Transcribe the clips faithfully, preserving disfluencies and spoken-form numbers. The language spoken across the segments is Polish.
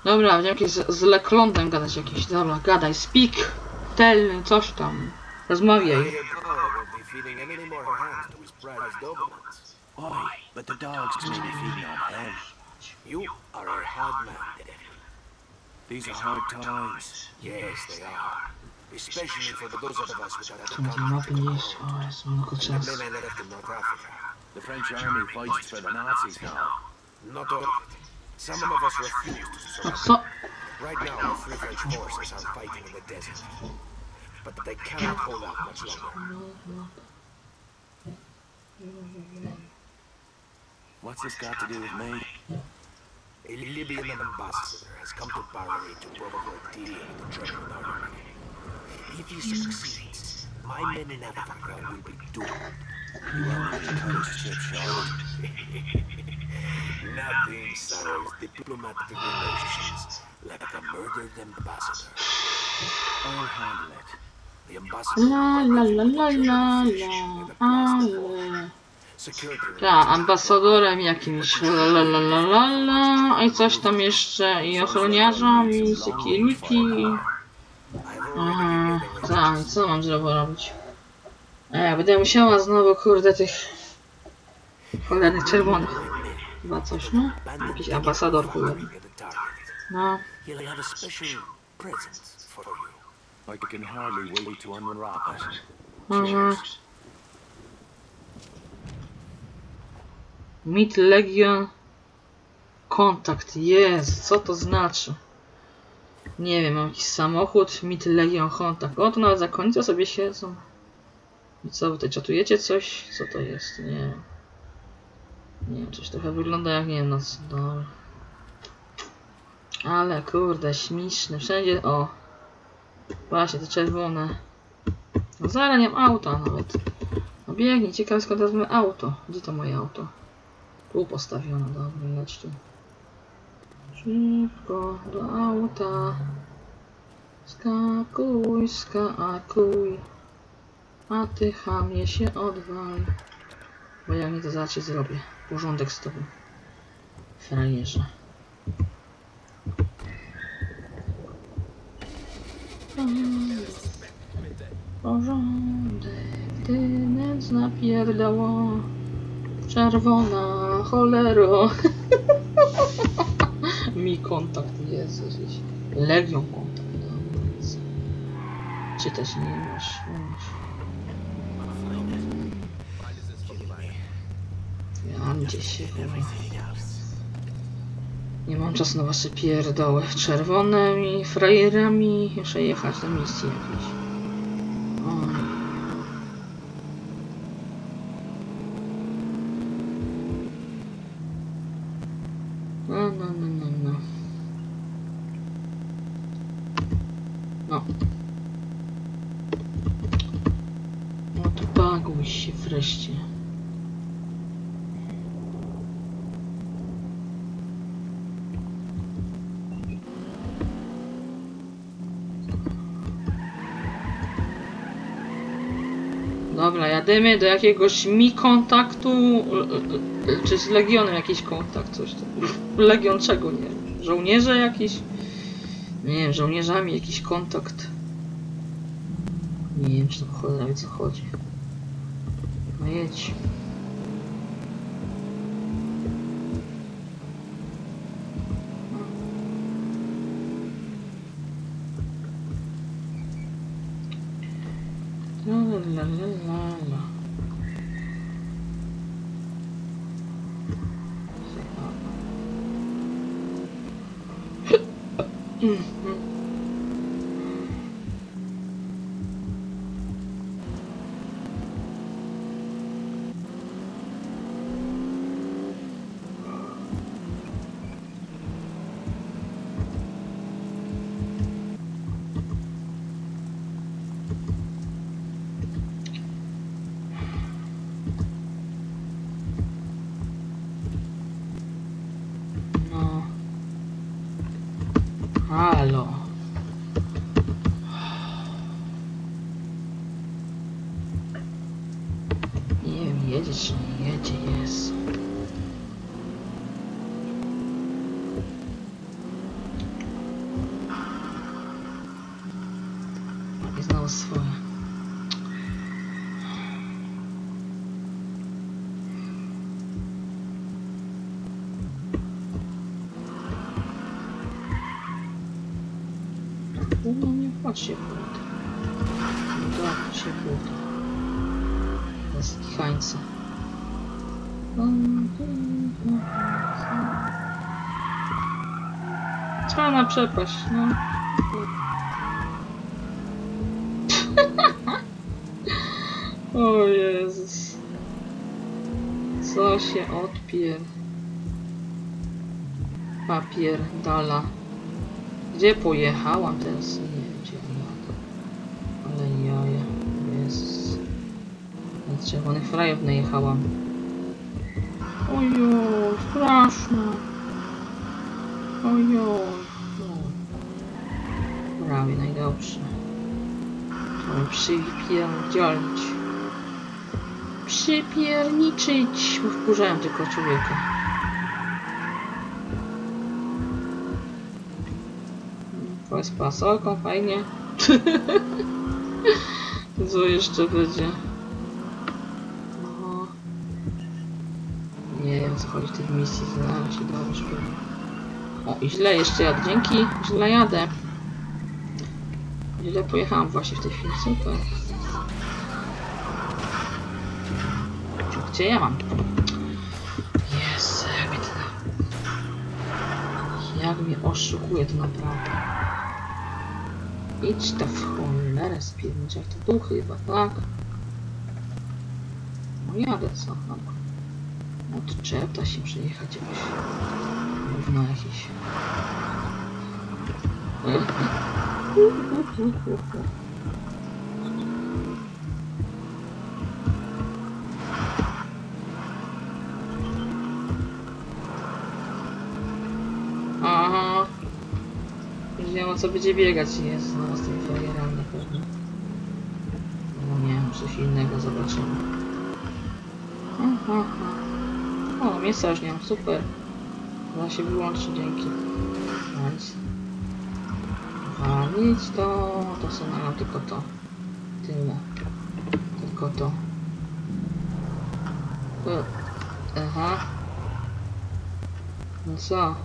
Dobra, będziemy jakieś z, z Leklądem gadać jakieś. Dobra, gadaj, speak, tell, coś tam. Rozmawiaj. Why? But the dogs may be feeding on him. You are a hard man, Devil. These are hard times. Yes, they are. Especially for those of us without a Co na tej mapie nie jest? O, jest mnogo The czasu. men I left in North Africa. The French army fights for the Nazis now. Not all of it. Some of us refused to A surrender. co? Right now, the three French forces are fighting in the desert. But they cannot hold out much longer. What's this got to do with me? A Libyan ambassador has come to Bahrain to provoke a deal with the German army. If he succeeds, my men in Africa will be doomed. You want me to cut his chip short? Nothing sours diplomatic relations like a murdered ambassador. I'll handle it. The ambassador La la la la la la, ale... security Ta, ambasadorem jakimś, la la la la la la, i coś tam jeszcze, i ochroniarzami, security. Aha, tak, co mam znowu robić? E, będę musiała znowu, kurde, tych cholernych czerwonych. Chyba coś, no? Jakiś ambasador, kurde. No. He'll have a special present for you. I can hardly wait to unwrap it. Aha. Meet Legion Kontakt, jest, co to znaczy? Nie wiem, mam jakiś samochód, Meet Legion Kontakt. O, to nawet za końca sobie siedzą. I co, wy tutaj czatujecie coś? Co to jest? Nie wiem. Nie wiem, coś trochę wygląda jak, nie wiem, no co, dobra. Ale kurde, śmieszne, wszędzie, o. Właśnie, te czerwone. No zaraz nie mam auta nawet. No biegnij, ciekawe skąd wezmę auto. Gdzie to moje auto? Tu postawiono, dobra, leć tu. Szybko do auta. Skakuj, skakuj. A ty chamie się odwal. Bo ja nie to zaraz zrobię. Porządek z tobą. Frajerze. Porządek, tynec napierdało. Czerwona cholero. Mi kontakt jest. Legion kontakt. Czy też nie masz? Ja gdzieś się chyba. Nie mam czasu na wasze pierdoły. Czerwonymi frajerami. Muszę jechać na misję jakieś. Oj. No, no, no, no, no. No. No to baguj się wreszcie. Dobra, jadymy do jakiegoś mi kontaktu, czy z Legionem jakiś kontakt, coś tam. Legion czego, nie wiem, żołnierze jakiś? Nie wiem, żołnierzami jakiś kontakt. Nie wiem, czy to cholera wie co chodzi. No jedź. La la la la la. Halo. Nie wiem, jedzie czy nie jedzie, jest. swoje. No nie patrzcie płód. Tak, się płód. To jest kichańce. Czarna przepaść, no. O Jezus. Co się odpier... Papier dala. Gdzie pojechałam teraz? Nie wiem gdzie jadę. Ale jaja. Jezus. Na czerwonych frajów najechałam. Ojoj, straszne. Ojoj. No. Prawie najdobrze. Trzeba przypierdzielić. Przypierniczyć. Bo wkurzałem tylko człowieka. To jest pasolką, fajnie. Co jeszcze będzie? Aha. Nie wiem co chodzi w tej misji, znaleźć się dobrze. O i źle jeszcze jadę, dzięki, źle jadę. Źle pojechałam właśnie w tej chwili, super. Gdzie ja mam? Jezu, jak mnie to... Jak mnie oszukuje to naprawdę. Idź ta w cholerę spiernić, jak to tu chyba, tak? No jadę co? Dobra. Odczepta się przejechać jakoś. Równo jakieś. Aha. Wiem o co będzie biegać jest znowu z tym frajerem na pewno. No nie wiem, coś innego zobaczymy. Aha. O, miejsca już nie mam, super. Da się wyłączyć, dzięki. Więc... Walić to... To są nam tylko to. Tyle. Tylko to. E, aha. No co?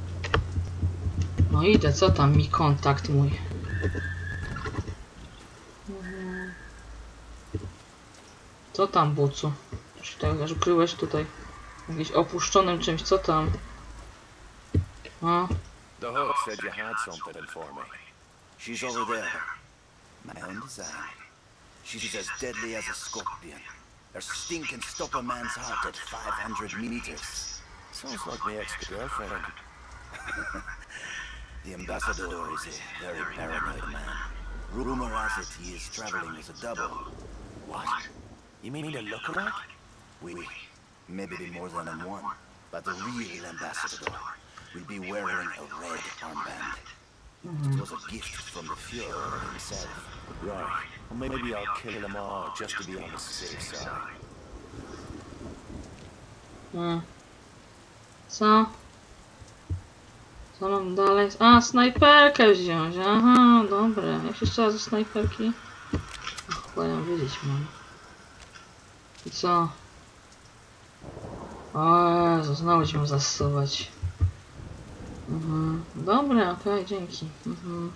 No idę, co tam mi kontakt mój? Co tam, bucu? Czy tak aż ukryłeś tutaj jakimś opuszczonym czymś, co tam? A? The hook said you had something for me. She's over there. My own design. She's as deadly as a scorpion. Her sting can stop a man's heart at five hundred meters. Sounds like my ex-girlfriend. The ambassador is a very paranoid man. Rumor has it he is traveling as a double. What? You mean a lookalike? We, maybe be more than one, but the real ambassador will be wearing a red armband. It was a gift from the Führer himself. Right. Well, maybe I'll kill them all just to be on the safe side. Hmm. Co? Co mam dalej? A, snajperkę wziąć. Aha, dobra. Jak się trzeba ze snajperki? Chyba ją wiedzieć mam. I co? O Jezu, znowu ci mam zasuwać. Mhm. Dobra, okej, okay, dzięki. Mhm.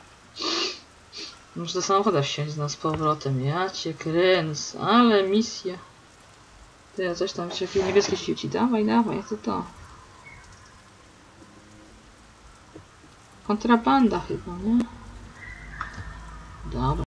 Muszę do samochodu wsiąść z powrotem. Ja cię kręcę, ale misja. Ty, coś tam się jakieś niebieskie świeci. Dawaj, dawaj, to to. Kontrabanda chyba, nie? Dobra.